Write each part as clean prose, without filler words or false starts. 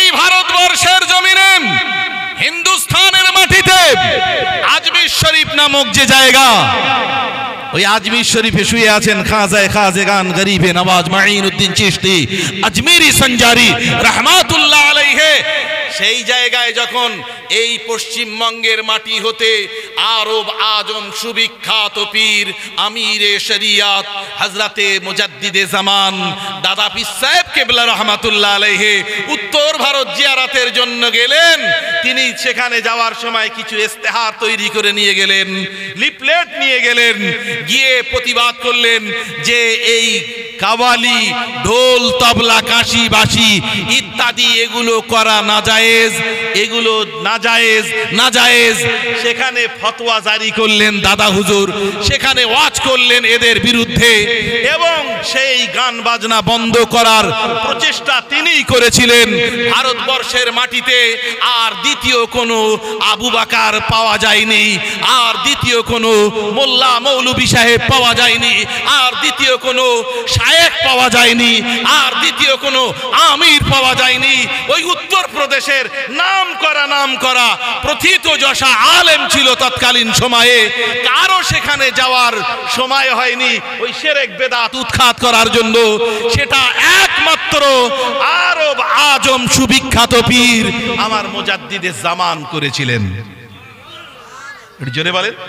ভারতবর্ষের জমিনে হিন্দুস্তানের মাটিতে আজমির শরীফ নামক যে জায়গা, ওই আজমির শরীফে শুয়ে আছেন খাজায়ে খাজেগান গরিবে নওয়াজ মাঈনুদ্দিন চিশতি আজমিরি সঞ্জারি রহমাতুল্লাহ আলাইহি। সেই জায়গায় যখন এই পশ্চিমবঙ্গের মাটি হতে আরব আজম সুবিখ্যাত পীর আমিরে শরিয়াত হযরতে মুজাদ্দিদে জামান দাদা পীর সাহেব কেবলা রহমাতুল্লাহ আলাইহি উত্তর ভারত জিয়ারতের জন্য গেলেন। তিনি সেখানে যাওয়ার সময় কিছু ইস্তেহার তৈরি করে নিয়ে গেলেন, লিফলেট নিয়ে গেলেন, গিয়ে প্রতিবাদ করলেন যে এই কাওয়ালি, ঢোল, তবলা, কাশি, বাঁশি ইত্যাদি এগুলো করা নাজায়েজ, এগুলো নাজায়েজ নাজায়েজ। সেখানে ফতোয়া জারি করলেন দাদা হুজুর, সেখানে ওয়াজ করলেন এদের বিরুদ্ধে, এবং সেই গান বাজনা বন্ধ করার প্রচেষ্টা তিনিই করেছিলেন। ভারতবর্ষের মাটিতে আর দ্বিতীয় কোনো আবু বাকার পাওয়া যায়নি, আর দ্বিতীয় কোনো মোল্লা মৌলভী সাহেব পাওয়া যায়নি, আর দ্বিতীয় কোনো শায়েখ পাওয়া যায়নি, আর দ্বিতীয় কোনো আমির পাওয়া যায়নি। ওই উত্তর প্রদেশের নাম করা প্রথিত যশা আলেম ছিল তৎকালীন সময়ে, কারো সেখানে যাওয়ার সময় হয়নি ওই শিরক বেদাত উৎখাত করার জন্য। সেটা একমাত্র আরব আজম সুবিখ্যাত পীর আমার মুজাদ্দিদে জামান করেছিলেন। জোরে বলেন।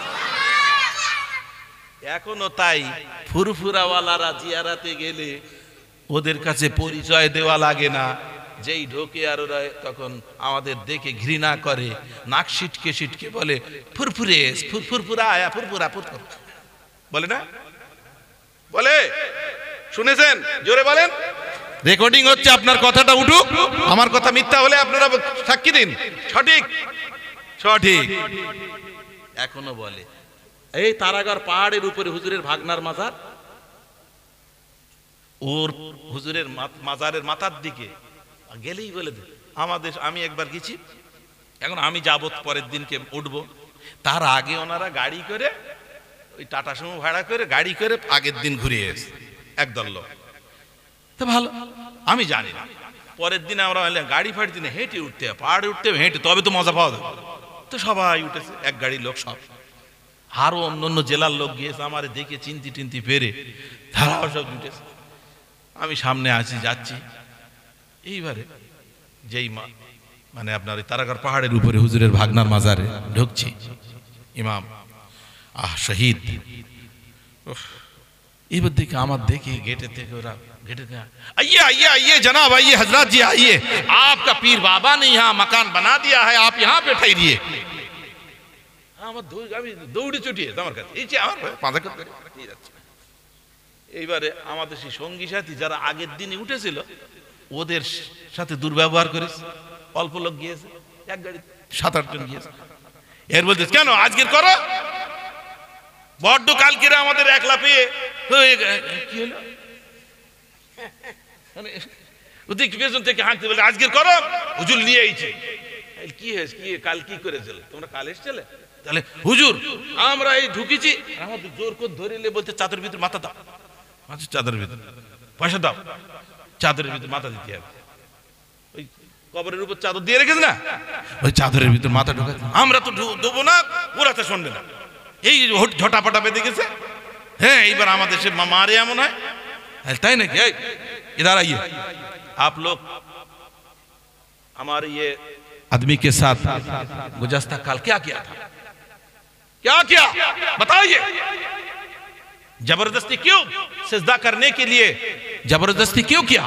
এখনো তাই ফুরফুরাওয়ালারা জিয়ারাতে গেলে ওদের কাছে পরিচয় দেওয়া লাগে না, যেই ঢোকে আর ওরা তখন আমাদের দেখে ঘৃণা করে, নাক সিটকে সিটকে বলে ফুরফুরে ফুরফুরা আয়া ফুরফুরা ফুরফুরা বলে না, বলে শুনেছেন? জোরে বলেন। রেকর্ডিং হচ্ছে, আপনার কথাটা উঠুক, আমার কথা মিথ্যা হলে আপনারা সাক্ষী দিন। সঠিক সঠিক। এখনো বলে এই তারাগড় পাহাড়ের উপরে হুজুরের ভাগনার মাজার, ওর হুজুরের মাজারের মাথার দিকে গেলেই বলে দে আমাদের। আমি একবার গেছি, এখন আমি যাবো পরের দিনকে উঠবো, তার আগে ওনারা গাড়ি করে ওই টাটা সুমো ভাড়া করে গাড়ি করে আগের দিন ঘুরিয়ে এসে একদল লোক। তো ভালো, আমি জানি না। পরের দিন আমরা গাড়ি ফাড়ি দিনে হেঁটে উঠতে হবে, পাহাড়ে উঠতে হবে হেঁটে, তবে তো মজা পাওয়া যাবে। তো সবাই উঠেছে, এক গাড়ির লোক সব, আরো অন্য জেলার লোক গিয়েছে, আমার দেখে চিন্তি টিন্তি পেরে তারাও সব উঠেছে। আমি সামনে আছি, যাচ্ছি, এইবারে যেই মানে আপনার ওই তারাগড় পাহাড়ের উপরে হুজুরের ভাগনার মাজারে ঢুকছি, ইমাম শহীদ, এবার দেখে আমার দেখে गेटे থেকে ওরা गेटे आइए आइए आइए जनाब आइए हजरत जी आइए, आपका पीर बाबा ने यहाँ मकान बना दिया है, आप यहाँ बैठाई दिए। আমার দৌড়ে ছুটিয়ে আমার কাছে আমার পাঁচা করে নিয়ে যাচ্ছে। এইবারে আমাদের সেই সঙ্গী সাথী যারা আগের দিনে উঠেছিল ওদের সাথে দুর্ব্যবহার করেছে, অল্প লোক গিয়েছে, এক গাড়ি 7-8 জন গিয়েছে। এর বলতে কেন আজকের করো, বড্ড কালকে আমাদের একলা পেয়ে কি হলো, মানে পেছন থেকে হাঁকতে বলে আজকের করো, হুজুর নিয়ে এইছে। কি হয়েছে, কি কাল কি করেছিল তোমরা, কাল এসেছিলে? তাহলে হুজুর আমরা এই ঢুকেছি, আমাদের জোর করে ধরে বলতে চাদরের ভিতর মাথা দাও, চাদরের ভিতর পয়সা দাও, চাদরের ভিতর মাথা দিতে হবে। ওই কবরের উপর চাদর দিয়ে রেখেছে না, ওই চাদরের ভিতর মাথা ঢোকাতে, আমরা তো দেবো না, ওরা তো শুনবে না। এই ঝটাপটা বেঁধে গেছে। হ্যাঁ, এইবার আমাদের সে মারে এমন হয়, তাই নাকি? इधर आइए आप लोग, हमारे ये आदमी के साथ गुज़श्ता कल क्या किया था, क्या किया बताइए? जबरदस्ती क्यों सिजदा करने के लिए जबरदस्ती क्यों किया?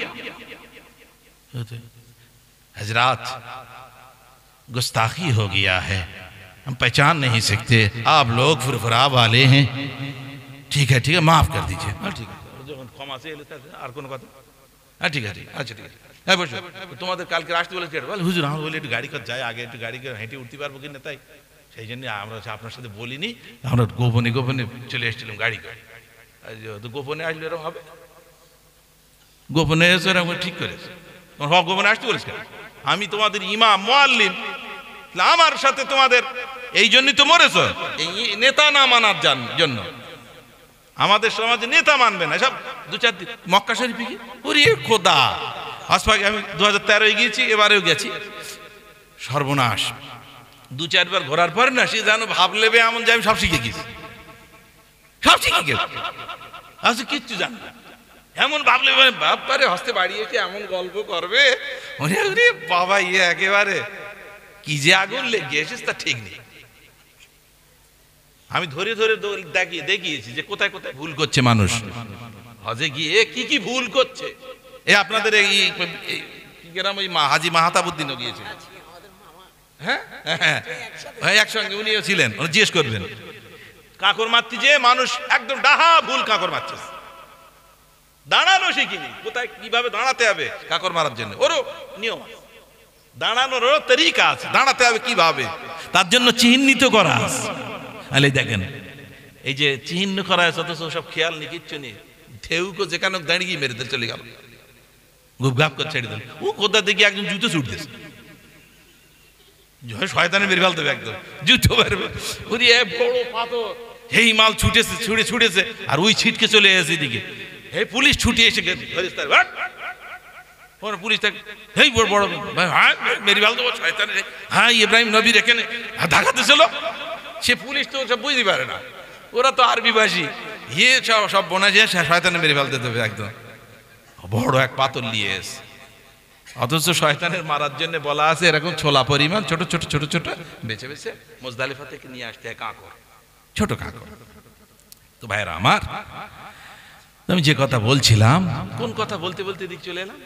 हजरात गुस्ताखी हो गया है, हम पहचान नहीं सकते, आप लोग फुरफुरा वाले हैं, ठीक है माफ कर दीजिए। ठीक है, ক্ষমা চেয়ে আর কোন কথা? ঠিক আছে, আচ্ছা ঠিক আছে, হ্যাঁ বসো। তোমাদের কালকে আসতে বলে হুজুর আমরা বলি একটু গাড়ি করে যাই, আগে একটু গাড়ি করে হেঁটে উঠতে পারবো কিনা, তাই সেই জন্য আমরা আপনার সাথে বলিনি, আমরা গোপনে গোপনে চলে এসেছিলাম গাড়ি করে। তো গোপনে আসলে এরকম হবে, গোপনে এসে এরকম ঠিক করেছে, তোমার গোপনে আসতে বলেছ কেন? আমি তোমাদের ইমাম মুআল্লিম, আমার সাথে তোমাদের এই জন্যই তো মরেছ, এই নেতা না মানার জন্য। আমাদের সমাজে নেতা মানবে না, সব 2-4 দিন মক্কা শরীফে কি ওরে খোদা। আসপাকে আমি 2013 গিয়েছি, এবারেও গেছি, সর্বনাশ। 2-4 বার ঘোরার পর না সে যেন ভাবলেবে এমন যে আমি সব শিখে গেছি, সব শিখে গেছি, আচ্ছা কিচ্ছু জান না, এমন ভাবলে বাপারে হস্তে বাড়িয়েছে এমন গল্প করবে বাবা, ইয়ে একেবারে কি যে আগুন লেগে এসেছ তা ঠিক নেই। আমি ধরে ধরে দেখিয়েছি যে কোথায় কোথায় ভুল করছে মানুষ, হজে গিয়ে কি কি ভুল করছে। এ আপনাদের এই গ্রাম ওই হাজি মাহাতাবুদ্দিনও গিয়েছিল, হ্যাঁ হ্যাঁ একসঙ্গে উনিও ছিলেন, উনি জিজ্ঞেস করবেন কাঁকর মারতে যে মানুষ একদম ডাহা ভুল কাঁকর মারছে, দাঁড়ানো শিখিনি, কোথায় কিভাবে দাঁড়াতে হবে কাঁকর মারার জন্য ওরও নিয়ম, দাঁড়ানোরও তরিকা আছে, দাঁড়াতে হবে কিভাবে, তার জন্য চিহ্নিত করা আছে। আলে দেখেন এই যে চিহ্ন করা আছে, অথচ সব খেয়াল নেই, কিচ্ছু নেই, ঢেউকে যেখানে দাঁড়িয়ে মেরে দিল, চলে গেল, গুপ গাপ করে ছেড়ে দিল। ও কোথা থেকে একজন জুতো ছুটতেছে, শয়তানে মেরে ফেলতে হবে একদম, জুতো মারবে, ওরে বড় পাথর, এই মাল ছুটেছে, ছুটেছে আর ওই ছিটকে চলে এসে এদিকে, এই পুলিশ ছুটে এসে পুলিশ এই বড় বড় হ্যাঁ মেরে ফেলতে শয়তানে, হ্যাঁ ইব্রাহিম নবীর এখানে ঢাকাতে ছিল, সে পুলিশ তো সব বুঝতে পারে না, ওরা তো আরবি ভাষী, ইয়ে সব বোনা যে শয়তানে মেরে ফেলতে দেবে একদম, বড় এক পাথর নিয়ে এসে, অথচ শয়তানের মারার জন্য বলা আছে এরকম ছোলা পরিমাণ ছোট ছোট ছোট ছোট বেছে বেছে মুজদালিফা থেকে নিয়ে আসতে হয় কাঁকর, ছোট কাঁকর। তো ভাইরা আমার, আমি যে কথা বলছিলাম, কোন কথা বলতে বলতে দিক চলে এলাম,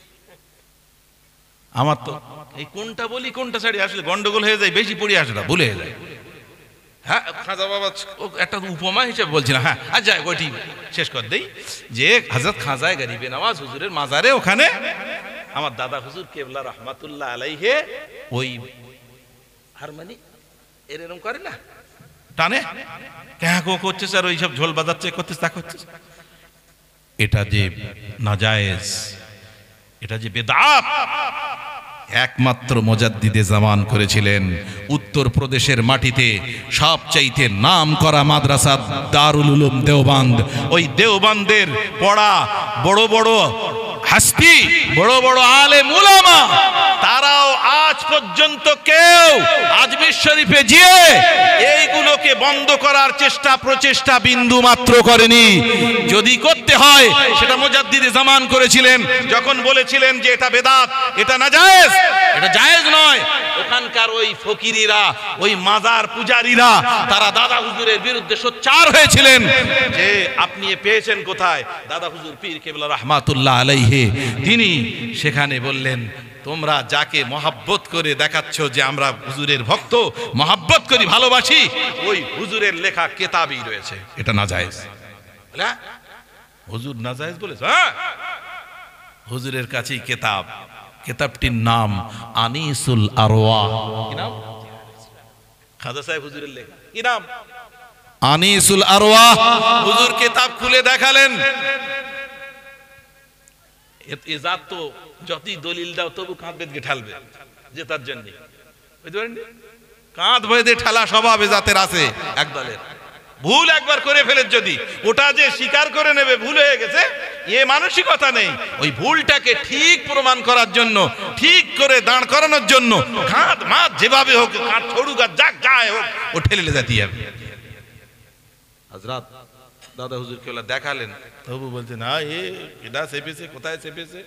আমার তো এই কোনটা বলি কোনটা ছাড়ি আসলে গন্ডগোল হয়ে যায়, বেশি পড়ে আসে না, ভুলে যায়। হ্যাঁ খাজা বাবা একটা উপমা হিসেবে বলছিলাম, হ্যাঁ আচ্ছা ওইটি শেষ কর দেই যে হযরত খাজায়ে গরিবে নওয়াজ হুজুরের মাজারে ওখানে আমার দাদা হুজুর কেবলা রহমাতুল্লাহ আলাইহে ওই হারমানি এরকম করে না, টানে ক্যাঁকো করছে স্যার, ওই সব ঝোল বাজাচ্ছে, করছে তা করছে, এটা যে নাজায়েজ, এটা যে বেদাত, একমাত্র মুজাদ্দিদে জামান করেছিলেন উত্তর প্রদেশের মাটিতে সবচাইতে নাম করা মাদ্রাসা দারুল উলুম দেওবান্দ। ওই দেওবান্দের পড়া বড় বড় হাস্তি, বড় বড় আলেম উলামা, তারাও আজ পর্যন্ত কেউ আজমির শরীফে গিয়ে এইগুলোকে বন্ধ করার চেষ্টা প্রচেষ্টা বিন্দু মাত্র করেনি। যদি করতে হয় সেটা মুজাদ্দিদে জামান করেছিলেন, যখন বলেছিলেন যে এটা বেদাত, এটা নাজায়েজ, এটা জায়েজ নয়। ওখানকার ওই ফকিরিরা, ওই মাজার পূজারীরা, তারা দাদা হুজুরের বিরুদ্ধে সোচ্চার হয়েছিলেন যে আপনি পেয়েছেন কোথায়? দাদা হুজুর পীর কেবলা রহমাতুল্লাহ আলাইহি তিনি সেখানে বললেন, তোমরা যাকে মহাব্বত করে দেখাচ্ছ যে আমরা হুজুরের ভক্ত, মহাব্বত করি, ভালোবাসি, ওই হুজুরের লেখা কেতাবই রয়েছে, এটা নাজায়েজ। হুজুর নাজায়েজ বলেছে? হ্যাঁ, হুজুরের কাছেই কেতাব, কেতাবটির নাম আনিসুল আরওয়াহ। কি নাম? খাজা সাহেব হুজুরের লেখা। কি নাম? আনিসুল আরওয়াহ। হুজুর কেতাব খুলে দেখালেন, এ জাত তো যতই দলিল দাও তবু কাঁধ বেঁধে ঠালবে যে তার জন্য, বুঝতে পারেন, কাঁধ বেঁধে ঠালা স্বভাব এ জাতের আছে এক দলের। ভুল একবার করে ফেলে যদি ওটা যে স্বীকার করে নেবে ভুল হয়ে গেছে, এ মানসিকতা নেই। ওই ভুলটাকে ঠিক প্রমাণ করার জন্য, ঠিক করে দাঁড় করানোর জন্য কাঁধ মাছ যেভাবে হোক, কাঁধ ছড়ুক আর যাক যায় হোক, ও ঠেলে যেতে হবে। হযরত দাদা হুজুর কেবলা দেখালেন, তবু বলছে না, এ এটা চেপেছে, কোথায় চেপেছে?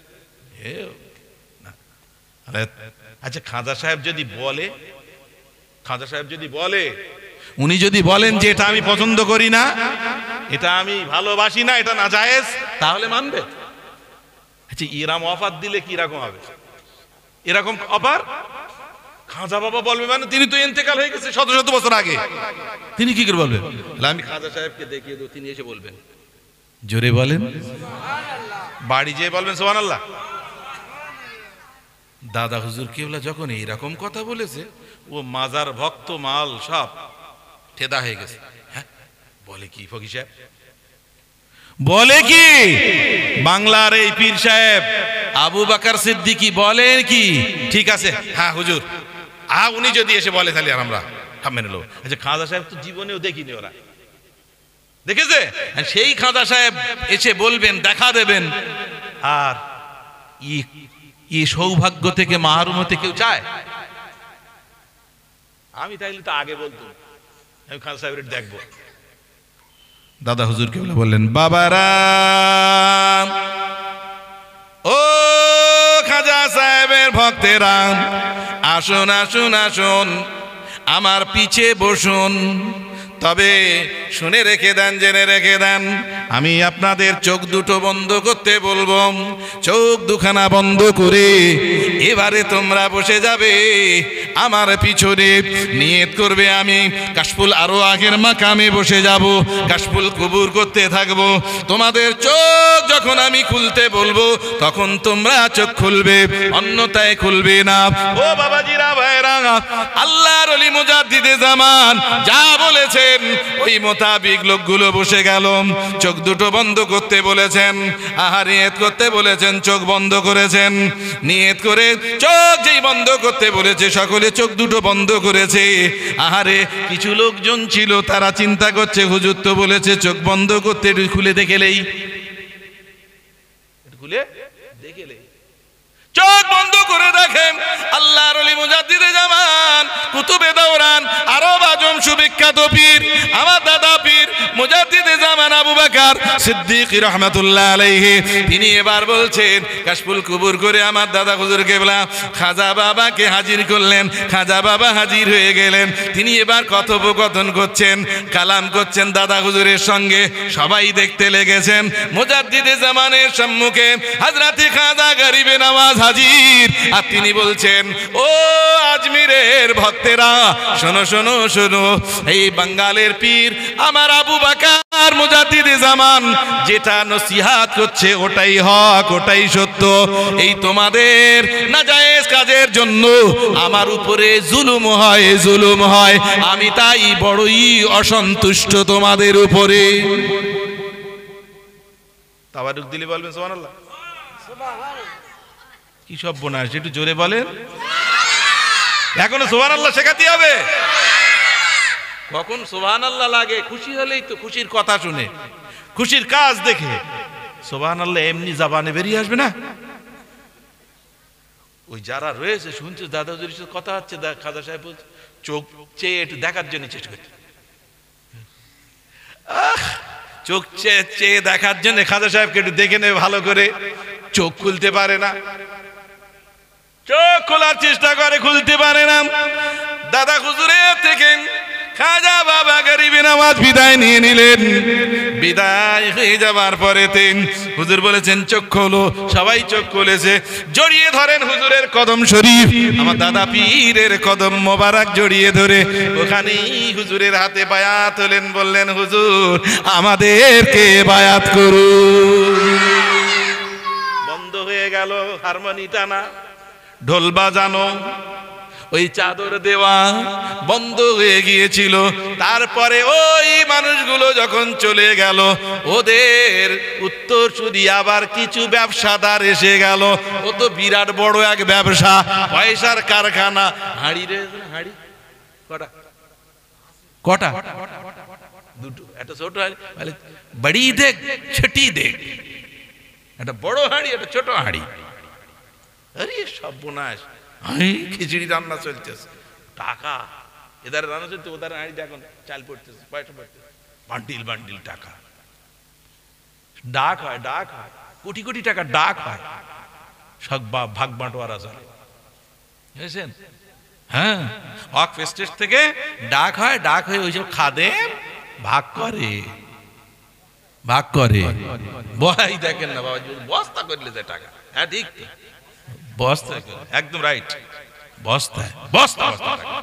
আচ্ছা খাজা সাহেব যদি বলে, খাজা সাহেব যদি বলে, উনি যদি বলেন যে এটা আমি পছন্দ করি না, এটা আমি ভালোবাসি না, এটা নাজায়েজ, তাহলে মানবে? আচ্ছা এরকম অফার দিলে কি রকম হবে? এরকম অফার খাজা বাবা বলবে মানে তিনি তো ইন্তেকাল হয়ে গেছে শত শত বছর আগে, তিনি কি করে বলবেন? আমি খাজা সাহেবকে দেখিয়ে দেব, তিনি এসে বলবেন। জোরে বলেন বাড়ি যেয়ে বলবেন সুবহানাল্লাহ। দাদা হুজুর কেবলা যখন এইরকম কথা বলেছে, ও মাজার ভক্ত মাল সব ঠেদা হয়ে গেছে। হ্যাঁ বলে কি ফকির সাহেব? বলে কি বাংলার এই পীর সাহেব আবু বকর সিদ্দিকী বলেন কি? ঠিক আছে, হ্যাঁ হুজুর, উনি যদি এসে বলে তাহলে আর আমরা মেনে নেব। আচ্ছা খাজা সাহেব তো জীবনেও দেখিনি ওরা, দেখেছে? সেই খাজা সাহেব এসে বলবেন, দেখা দেবেন। আর ই সৌভাগ্য থেকে মাহরুম হতে কেউ চায়? আমি তাইলে তো আগে বলতো, আমি খাজা সাহেবের দেখবো। দাদা হুজুর কেবলা বললেন, বাবারা, ও খাজা সাহেবের ভক্তেরা, আসুন আসুন আসুন, আমার পিছে বসুন। তবে শুনে রেখে দেন, জেনে রেখে দেন, আমি আপনাদের চোখ দুটো বন্ধ করতে বলবো। চোখ দুখানা বন্ধ করে এবারে তোমরা বসে যাবে আমার পিছনে। নিয়ত করবে আমি কাশফুল আরো আগের মাকামে বসে যাব, কাশফুল কবুর করতে থাকবো। তোমাদের চোখ যখন আমি খুলতে বলবো তখন তোমরা চোখ খুলবে, অন্যথায় খুলবে না। ও বাবাজিরা, ভাইরা, আল্লাহর ওলি মুজাদ্দিদে জামান যা বলেছেন ওই মোতাবিক লোকগুলো বসে গেল। চোখ দুটো বন্ধ করতে বলেছেন, আহা নিয়ত করতে বলেছেন, চোখ বন্ধ করেছেন। নিয়ত করে চোখ যেই বন্ধ করতে বলেছে সকলে চোখ দুটো বন্ধ করেছে। আহারে, কিছু লোকজন ছিল তারা চিন্তা করছে, হুজুর তো বলেছে চোখ বন্ধ করতে, একটু খুলে দেখেলেই, খুলে দেখেলেই। চোখ বন্ধ করে দেখেন আল্লাহর ওলি মুজাদ্দিদে জামান কুতুবে দৌরান আরব আজম সুবিখ্যাত পীর, আমার দাদা পীর মুজাদ্দিদে জামান আবু বকর সিদ্দিক রাহমাতুল্লাহ আলাইহি, তিনি এবার বলছেন কাশফুল কবুর করে আমার দাদা হুজুর কেবলা খাজা বাবাকে হাজির করলেন। খাজা বাবা হাজির হয়ে গেলেন। তিনি এবার কথোপকথন করছেন, কালাম করছেন দাদা হুজুরের সঙ্গে। সবাই দেখতে লেগেছেন। মুজাদ্দিদে জামানের সম্মুখে হযরতে খাজা গরিবে নওয়াজ হাজির। আর তিনি বলছেন, ও আজমিরের ভক্তেরা, শোনো শোনো শোনো, এই বাঙ্গালের পীর আমার আবু বকর মুজাদ্দিদে জামান যেটা নসিহত করছে ওটাই হক, ওটাই সত্য। এই তোমাদের নাজায়েজ কাজের জন্য আমার উপরে জুলুম হয়, জুলুম হয়, আমি তাই বড়ই অসন্তুষ্ট তোমাদের উপরে। তাবারুক দিলে বলবেন সুবহানাল্লাহ। কি সব বোনাস, একটু জোরে বলেন। এখনো সুবহানাল্লাহ শেখাতে হবে। কখন সুবহানাল্লাহ লাগে? খুশি হলেই তো, খুশির কথা শুনে, খুশির কাজ দেখে সুবহানাল্লাহ এমনি জবানে বেরিয়ে আসবে না। ওই যারা রয়েছে শুনছে দাদা হুজুরের সাথে কথা হচ্ছে, খাজা সাহেব চোখ চেয়ে একটু দেখার জন্য চেষ্টা করছে, চোখ চেয়ে দেখার জন্য খাজা সাহেবকে একটু দেখে নেবে ভালো করে। চোখ খুলতে পারে না, চোখ খোলার চেষ্টা করে, খুলতে পারে না। দাদা হুজুরের থেকে খাজা বাবা গরিবে নওয়াজ বিদায় নিয়ে নিলেন। বিদায় হয়ে যাবার পরে হুজুর বলেছেন চোখ খোলো। সবাই চোখ খুলেছে। জড়িয়ে ধরেন হুজুরের কদম শরীফ, আমার দাদা পীরের কদম মোবারক জড়িয়ে ধরে ওখানেই হুজুরের হাতে বায়াত হলেন। বললেন, হুজুর আমাদেরকে বায়াত করুন। বন্ধ হয়ে গেল হারমোনি টানা, ঢোল বাজানো, ওই চাদর দেওয়া বন্ধ হয়ে গিয়েছিল। তারপরে ওই মানুষগুলো যখন চলে গেল, ওদের উত্তরসূরি আবার কিছু ব্যবসাদার এসে গেল। ও তো বিরাট বড় এক ব্যবসা, পয়সার কারখানা। হাঁড়ি রে হাঁড়ি কটা? কটা? দুটো। একটা ছোট হাঁড়ি, বড়ি দেখ ছোটি দেখ, একটা বড় হাঁড়ি, একটা ছোট হাঁড়ি। আরে সর্বনাশ, খিচুড়ি রান্না চলতেছে, টাকা এদারে রান্না চলছে, ওদারে হাঁড়ি এখন চাল পড়তেছে, পয়সা পড়তেছে, বান্ডিল বান্ডিল টাকা। ডাক হয়, ডাক হয়, কোটি কোটি টাকা ডাক হয়, সব ভাগ বাঁটোয়ারা চলে, বুঝেছেন? হ্যাঁ, ওয়াকফ স্টেট থেকে ডাক হয়, ডাক হয়ে ওইসব খাদেম ভাগ করে, ভাগ করে। বহাই দেখেন না বাবা, বস্তা করলে যে টাকা। হ্যাঁ ঠিক, বস্তা, একদম রাইট, বস্তায় বস্তা বস্তা টাকা।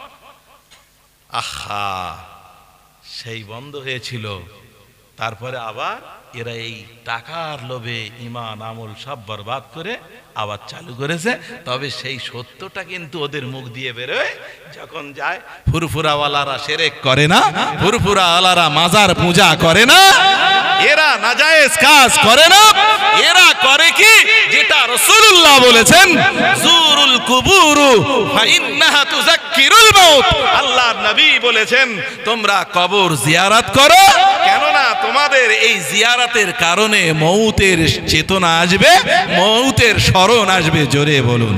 আহা, সেই বন্ধ হয়েছিল। তারপরে আবার এরা এই টাকার লোভে ঈমান আমল সব বরবাদ করে আবার চালু করেছে। তবে সেই সত্যটা কিন্তু ওদের মুখ দিয়ে বেরোয় যখন যায়। ফুরফুরাওয়ালারা শিরক করে না, ফুরফুরাওয়ালারা মাজার পূজা করে না, এরা নাজায়েজ কাজ করে না। এরা করে কি? যেটা রাসূলুল্লাহ বলেছেন, জুরুল কুবুরু ফাইন্নাহা তুযাক্কিরুল মাউত। আল্লাহর নবী বলেছেন তোমরা কবর জিয়ারত করো, কেননা তোমাদের এই জিয়ারাতের কারণে মৌতের চেতনা আসবে, মৌতের স্মরণ আসবে, জোরে বলুন।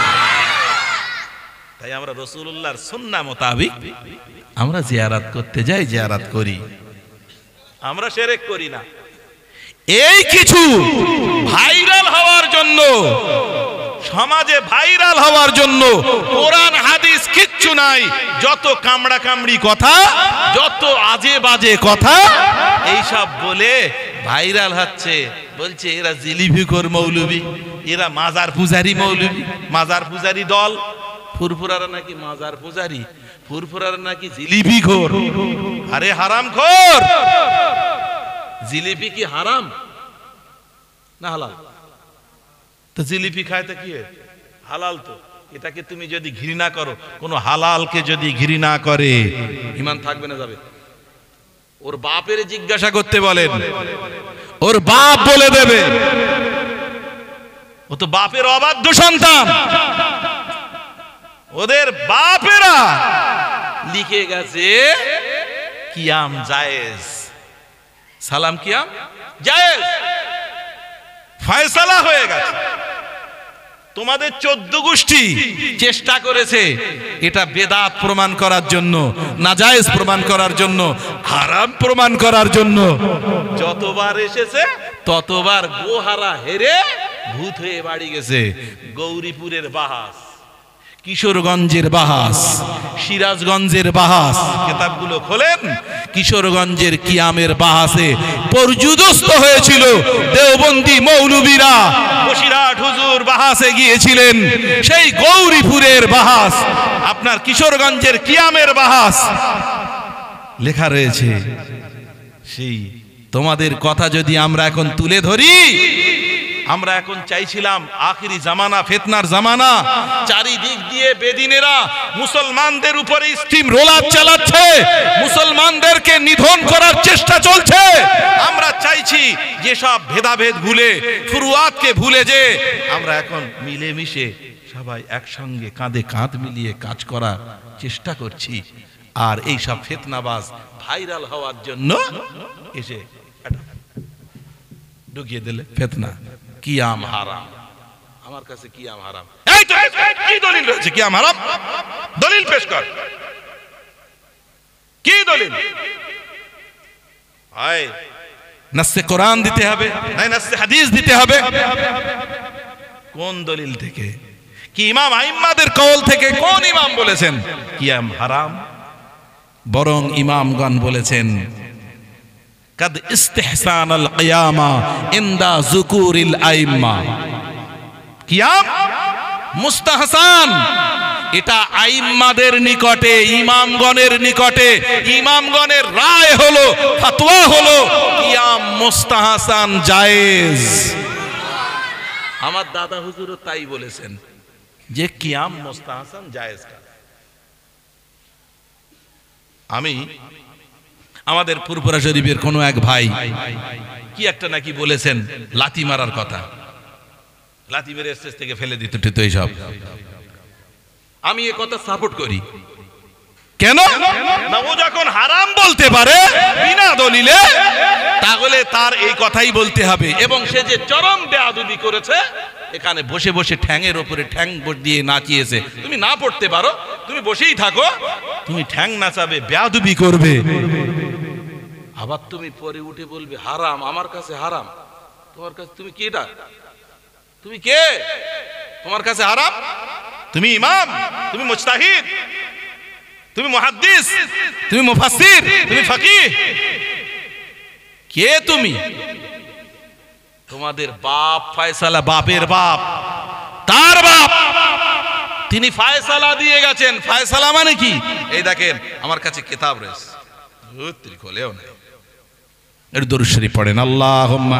তাই আমরা রাসূলুল্লাহর সুন্নাহ মোতাবেক আমরা জিয়ারত করতে যাই, জিয়ারত করি, আমরা শিরক করি না। এই কিছু ভাইরাল হওয়ার জন্য, সমাজে ভাইরাল হওয়ার জন্য কোরআন হাদিস কিচ্ছু নাই, যত কামড়া কামড়ি কথা, যত আজে বাজে কথা এইসব বলে ভাইরাল হচ্ছে। বলছে এরা জিলিপিখোর মৌলবী, এরা মাজার পূজারি মৌলবী, মাজার পূজারি দল। ফুরফুরারা নাকি মাজার পূজারি, ফুরফুরারা নাকি জিলিপিখোর। আরে হারামখোর! জিলিপি কি হারাম না হালাল? তো জিলিপি খায় তো কি হালাল। তো এটাকে তুমি যদি ঘৃণা করো, কোন হালালকে যদি ঘৃণা করে, ঈমান থাকবে না যাবে? ওর বাপের জিজ্ঞাসা করতে বলেন, ওর বাপ বলে দেবে। ও তো বাপের অবাধ্য সন্তান। ওদের বাপেরা লিখে গেছে কিয়াম জায়েজ, সালাম কিয়াম জায়েজ, ফয়সালা হয়ে গেছে। তোমাদের 14 গোষ্ঠী চেষ্টা করেছে এটা বেদাত প্রমাণ করার জন্য, নাজায়েজ প্রমাণ করার জন্য, হারাম প্রমাণ করার জন্য। যতবার এসেছে ততবার গোহারা হেরে ভূত হয়ে বাড়ি গেছে। গৌরীপুরের বাহাস, কিশোরগঞ্জের বাহাস, সিরাজগঞ্জের বাহাস, কিতাবগুলো খোলেন। কিশোরগঞ্জের কিয়ামের বাহাসে পর্যুদস্ত হয়েছিল দেওবন্দি মৌলবীরা। বসিরহাট হুজুর বাহাসে গিয়েছিলেন। সেই গৌরীপুরের বাহাস, আপনার কিশোরগঞ্জের কিয়ামের বাহাস লেখা রয়েছে। সেই তোমাদের কথা যদি আমরা এখন তুলে ধরি, আমরা এখন চাইছিলাম আখিরি জামানা, ফিতনার জামানা, চারিদিক দিয়ে বেদিনেরা মুসলমানদের উপরে স্টিম রোলার চালাচ্ছে, মুসলমানদেরকে নিধন করার চেষ্টা চলছে। আমরা চাইছি যে সব ভেদাভেদ ভুলে, ফুরুয়াতকে ভুলে, যে আমরা এখন মিলেমিশে সবাই একসঙ্গে কাঁধে কাঁধ মিলিয়ে কাজ করার চেষ্টা করছি। আর এই সব ফিতনাবাজ ভাইরাল হওয়ার জন্য এসে ঢুকিয়ে দিলে ফিতনা। কিয়াম হারাম, আমার কাছে কিয়াম হারাম। এই তো কি দলিল রয়েছে কিয়াম হারাম? দলিল পেশ কর। কি দলিল? হয় নাসে কোরআন দিতে হবে, নাই নাসে হাদিস দিতে হবে। কোন দলিল থেকে? কি ইমাম আইম্মাদের কওল থেকে? কোন ইমাম বলেছেন কিয়াম হারাম? বরং ইমামগণ বলেছেন কাদ ইস্তিহসান আল কিয়ামা ইনদা যুকুরিল আইম্মা। কিয়াম মুস্তাহসান, এটা আইম্মাদের নিকটে, ইমামগণের নিকটে, ইমামগণের রায় হলো, ফতোয়া হলো কিয়াম মুস্তাহসান, জায়েজ। আমার দাদা হুজুরও তাই বলেছেন যে কিয়াম মুস্তাহসান, জায়েজ। আমি আমাদের ফুরফুরা শরীফের কোন এক ভাই কি একটা নাকি বলেছেন লাথি মারার কথা, লাথি মেরে স্টেজ থেকে ফেলে দিতে ঠিক এইসব। আমি এ কথা সাপোর্ট করি। কেন না, ও যখন হারাম বলতে পারে বিনা দলিলে, তাহলে তার এই কথাই বলতে হবে। এবং সে যে চরম বেয়াদবি করেছে, এখানে বসে বসে ঠ্যাংয়ের উপরে ঠ্যাং দিয়ে নাচিয়েছে। তুমি না পড়তে পারো, তুমি বসেই থাকো, তুমি ঠ্যাং নাচাবে, বেয়াদবি করবে, আবার তুমি পরে উঠে বলবে হারাম, আমার কাছে হারাম। তোমার কাছে তুমি কেটা? তুমি কে? তোমার কাছে হারাম? তুমি ইমাম, তুমি মুজতাহিদ, তুমি মুহাদ্দিস, তুমি মুফাসসির, তুমি ফাকিহ, কে তুমি? তোমাদের বাপ ফয়সালা, বাপের বাপ, তার বাপ, তিনি ফয়সালা দিয়ে গেছেন। ফয়সালা মানে কি? এই দেখেন আমার কাছে কিতাব রয়েছে, খোলেও না। এর দরুদ শরীফ পড়েন, আল্লাহুম্মা